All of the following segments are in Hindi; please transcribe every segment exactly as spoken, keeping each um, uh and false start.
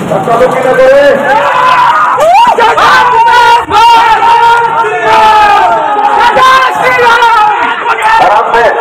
चालू की न करे आराम से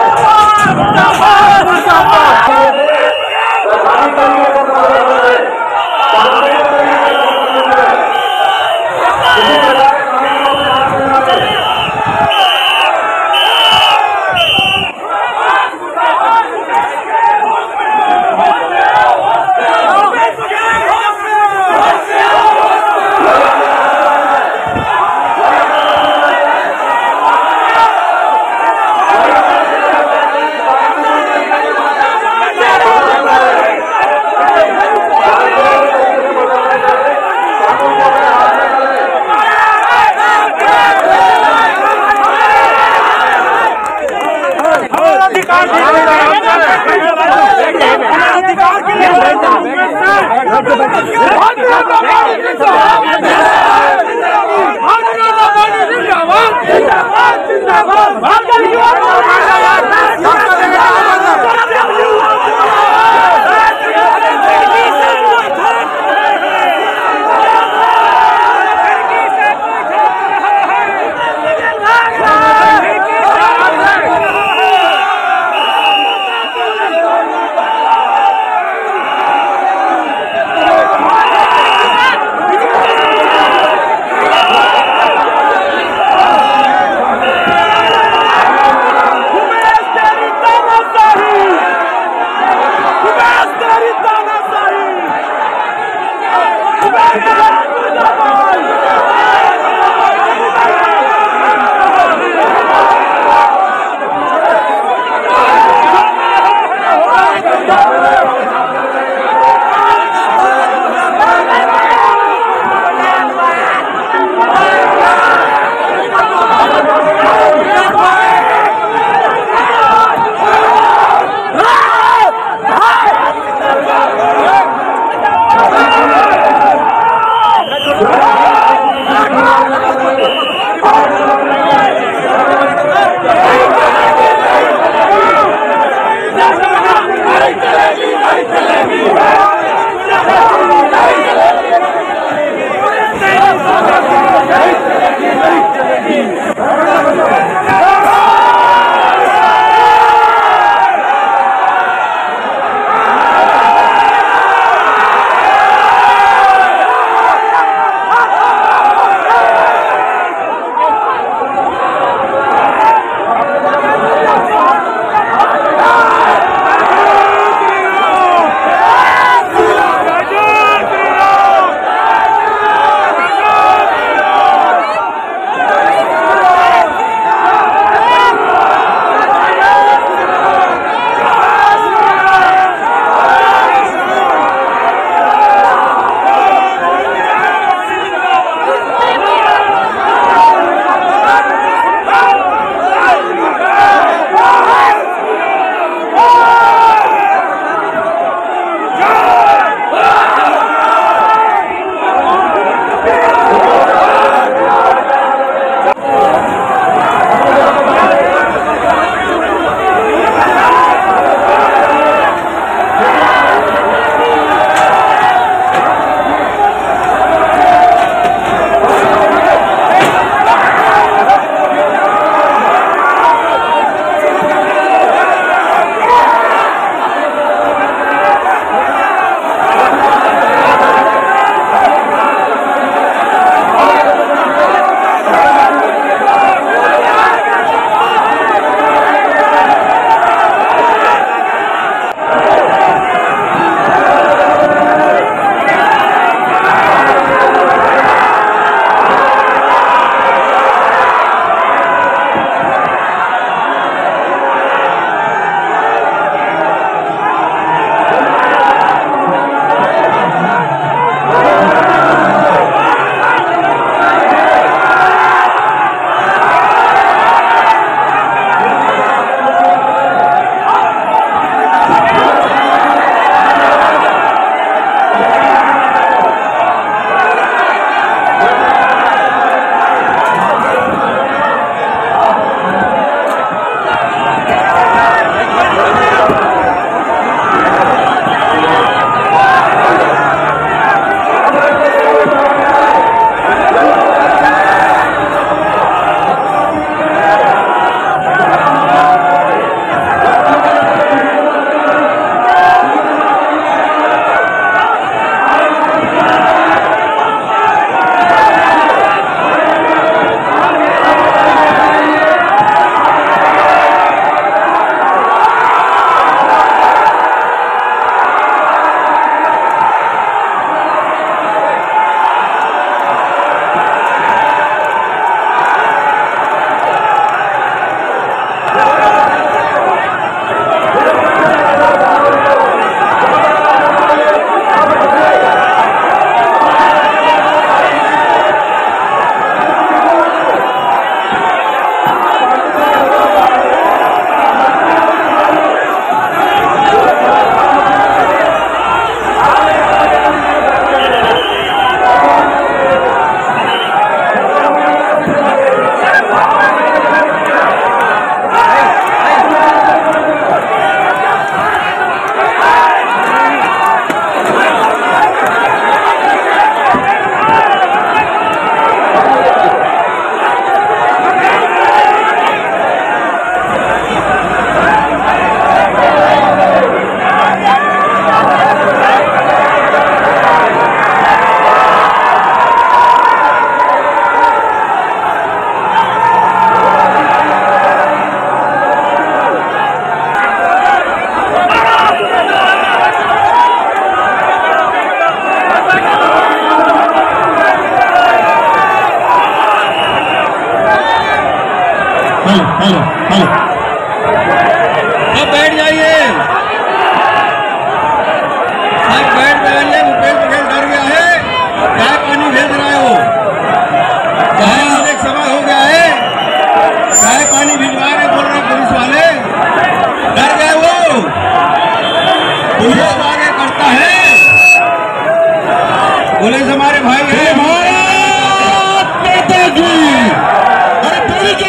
पुलिस हमारे भाई है। भारत माता की। अरे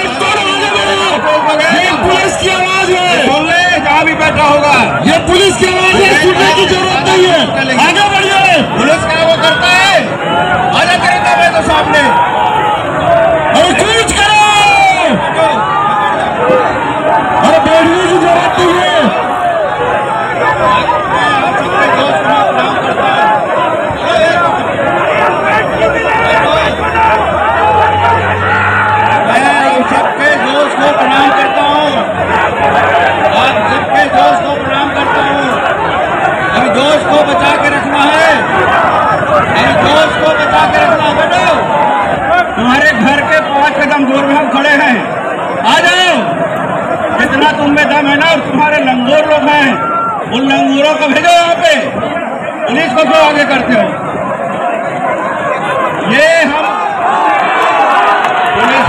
पुलिस की आवाज है, सुन ले जहाँ भी बैठा होगा, ये पुलिस की आवाज है, सुनने की जरूरत नहीं है। आगे बढ़िए। पुलिस क्या वो करता है, आजा करेगा मैं तो सामने। अरे कूच करो, अरे बैठने की जरूरत नहीं है। सबके दोस्त को प्रणाम करता हूँ, आप सबके दोस्त को प्रणाम करता हूँ। अभी दोस्त को बचा के रखना है, अभी दोस्त को बचा के रखना है। बेटो तुम्हारे घर के पांच कदम दूर में हम खड़े हैं, आ जाओ। जितना तुम में दम है ना, और तुम्हारे लंगूर लोग हैं, उन लंगूरों को भेजो यहाँ पे। पुलिस को क्यों आगे करते हो? ये हम पुलिस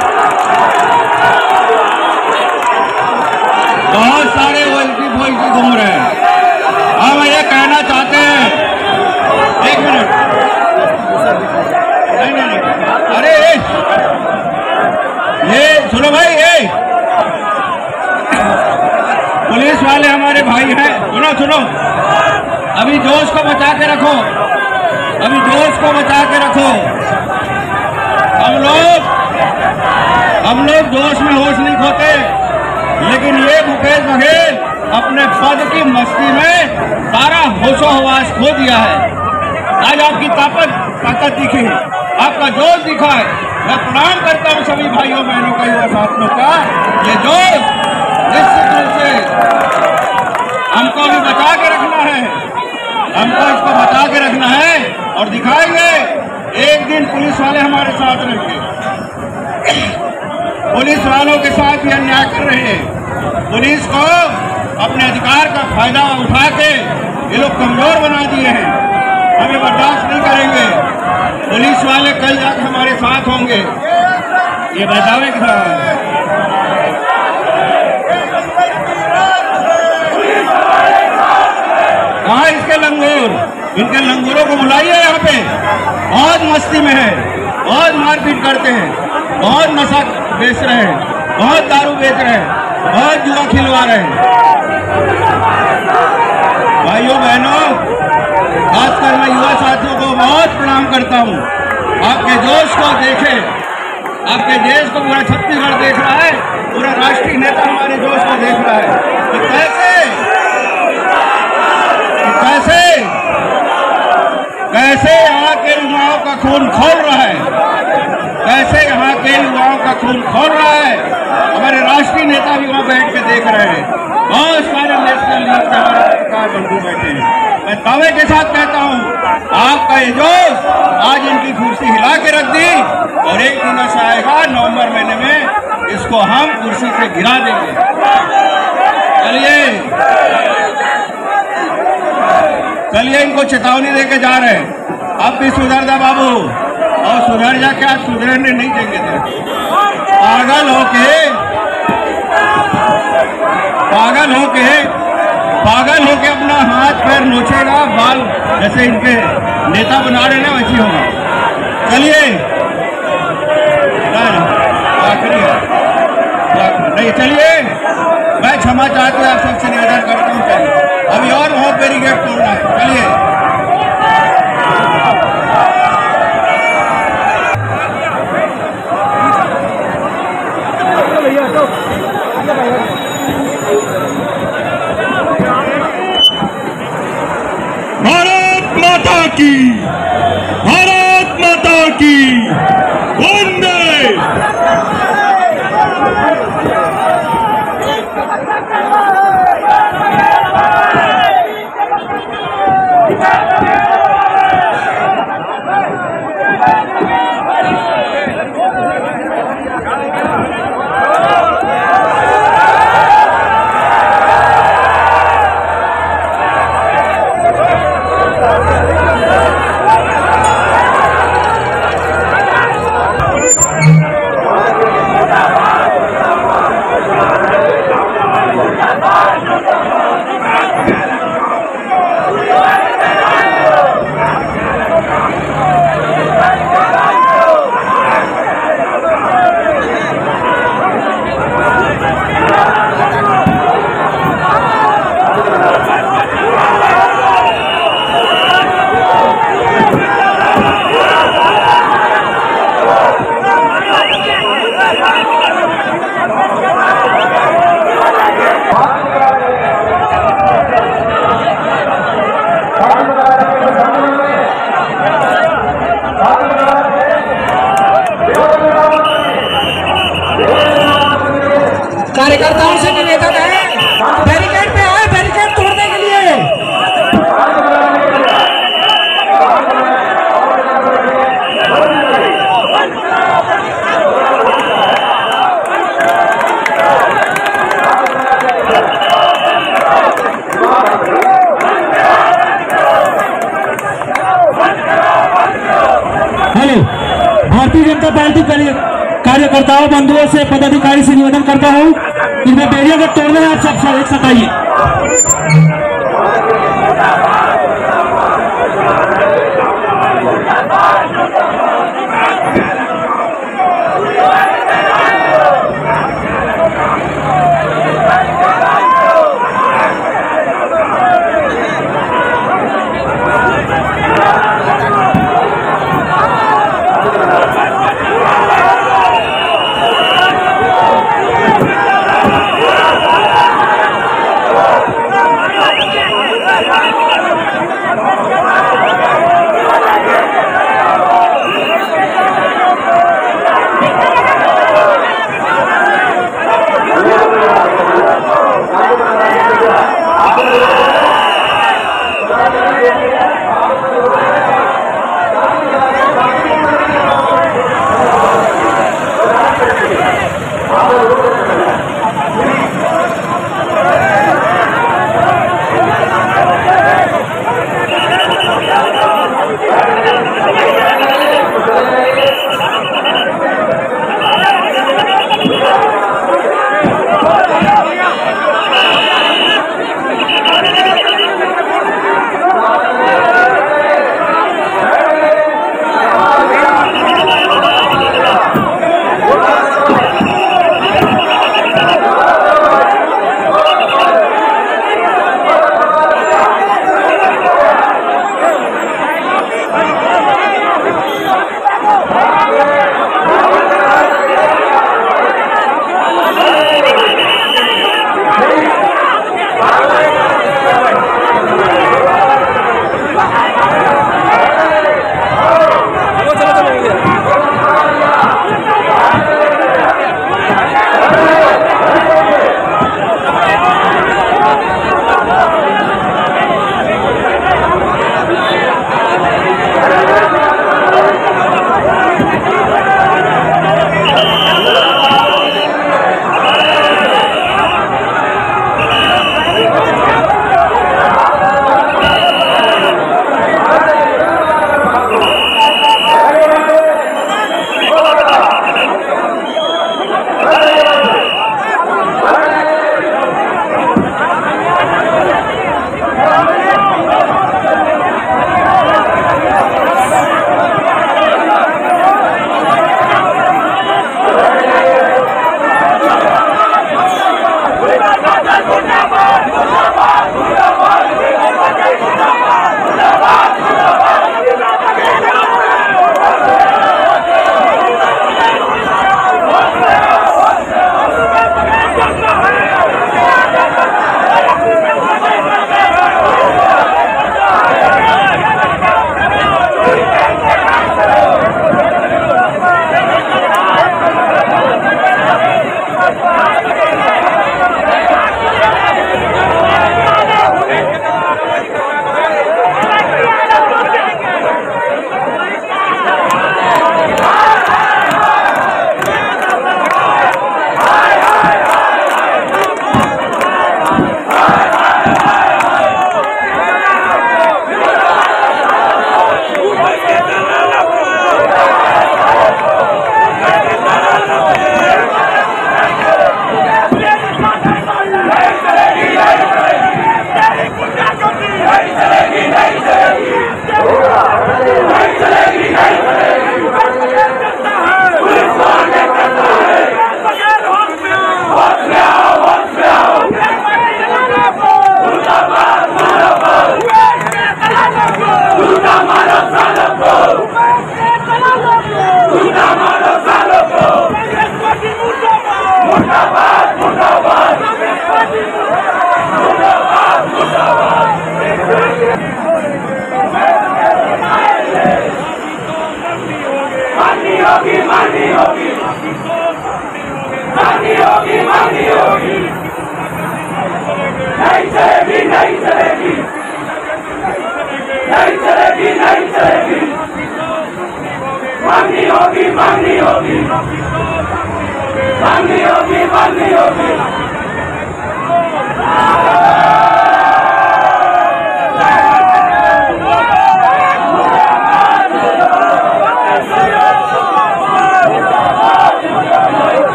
बहुत सारे वोल्टी वोल्टी घूम रहे हैं। हम ये कहना चाहते हैं, एक मिनट, नहीं नहीं नहीं, अरे ये सुनो भाई, ये पुलिस वाले हमारे भाई हैं, सुनो सुनो। अभी जोश को बचा के रखो, अभी जोश को बचा के रखो। हम लोग हम लोग जोश में होश नहीं खोते, लेकिन ये भूपेश बघेल अपने पद की मस्ती में सारा होशो हवास खो दिया है। आज आपकी ताकत ताकत दिखी, आपका जोश दिखा है। मैं प्रणाम करता हूँ सभी भाइयों बहनों का, युवा साथियों का। ये जोश निश्चित रूप से हमको भी बचा के रखना है, हमको इसको बचा के रखना है और दिखाएंगे। एक दिन पुलिस वाले हमारे साथ रहेंगे, पुलिस वालों के साथ भी अन्याय कर रहे हैं। पुलिस को अपने अधिकार का फायदा उठा के ये लोग कमजोर बना दिए हैं, हमें बर्दाश्त नहीं करेंगे। पुलिस वाले कल जाकर हमारे साथ होंगे, ये बतावे के साथ। कहाँ इसके लंगूर, इनके लंगूरों को बुलाइए यहाँ पे। बहुत मस्ती में है, बहुत मारपीट करते हैं, बहुत नशा बेच रहे हैं, बहुत दारू बेच रहे हैं, बहुत जुआ खिलवा रहे हैं। भाइयों बहनों, खासकर मैं युवा साथियों को बहुत प्रणाम करता हूँ। आपके जोश को देखे, आपके देश को पूरा छत्तीसगढ़ देख रहा है, पूरा राष्ट्रीय नेता हमारे जोश को देख रहा है कि कैसे कैसे कैसे यहाँ के युवाओं का खून खोल रहा है, कैसे यहाँ के युवाओं का खून खोल रहा है। हमारे राष्ट्रीय नेता भी वहाँ बैठ के देख रहे हैं, बहुत सारे नेशनल लीग के हमारे सरकार बंधु बैठे हैं। मैं दावे के साथ कहता हूँ, आपका ये जोश आज इनकी कुर्सी हिला के रख दी, और एक दिन ऐसा आएगा नवंबर महीने में इसको हम कुर्सी से गिरा देंगे। चलिए चलिए इनको चेतावनी देके जा रहे हैं, अब भी सुधर जा बाबू, और सुधर जा, क्या सुधरने नहीं देंगे थे। पागल होके पागल होके पागल होके अपना हाथ पैर नोचेगा, बाल जैसे इनके नेता बना रहे ना वैसी होगा। चलिए आखिरी है नहीं, चलिए मैं क्षमा चाहते हुए आप सबसे निवेदन करता हूँ, चलिए अभी और बहुत बैरिकेड तोड़ना है। चलिए भारत माता की, भारत माता की वंदे। कार्यकर्ताओं से निवेदन है, बैरिकेड पे आए बैरिकेड तोड़ने के लिए। हेलो, भारतीय जनता पार्टी कार्यकर्ताओं बंधुओं से पदाधिकारी से निवेदन करता हूं, इनमें बैरियर को तोड़ना है। आप सब एक साथ आइए।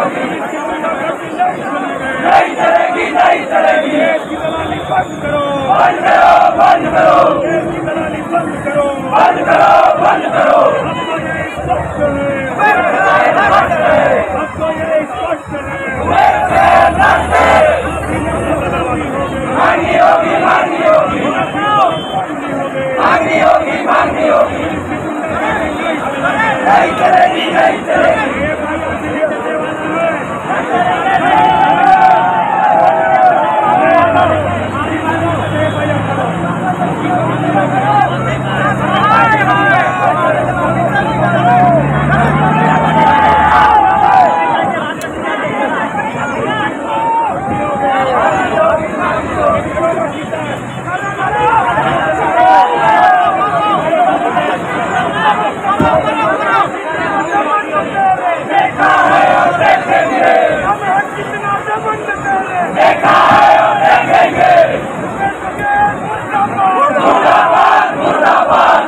नहीं चलेगी, नहीं चलेगी। बंद करो, बंद करो, बंद करो, बंद करो, बंद करो, बंद करो। मांगी होगी, मांगी होगी, मांगी होगी, मांगी होगी। नहीं चलेगी, नहीं चलेगी। देखा है और देखेंगे। मुर्दाबाद, मुर्दाबाद।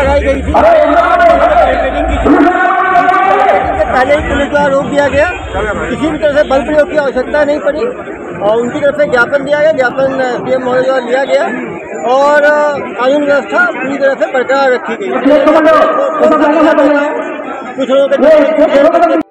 लगाई गई थी, पहले ही पुलिस द्वारा रोक दिया गया। किसी भी तरह से बल प्रयोग की आवश्यकता नहीं पड़ी और उनकी तरफ से ज्ञापन दिया गया, ज्ञापन सीएम महोदय द्वारा लिया गया और कानून व्यवस्था पूरी तरह से बरकरार रखी गई। कुछ लोगों के